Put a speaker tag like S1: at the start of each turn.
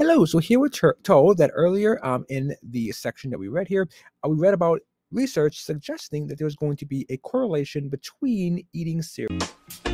S1: Hello. So here we're told that earlier in the section that we read here, we read about research suggesting that there's going to be a correlation between eating cereal.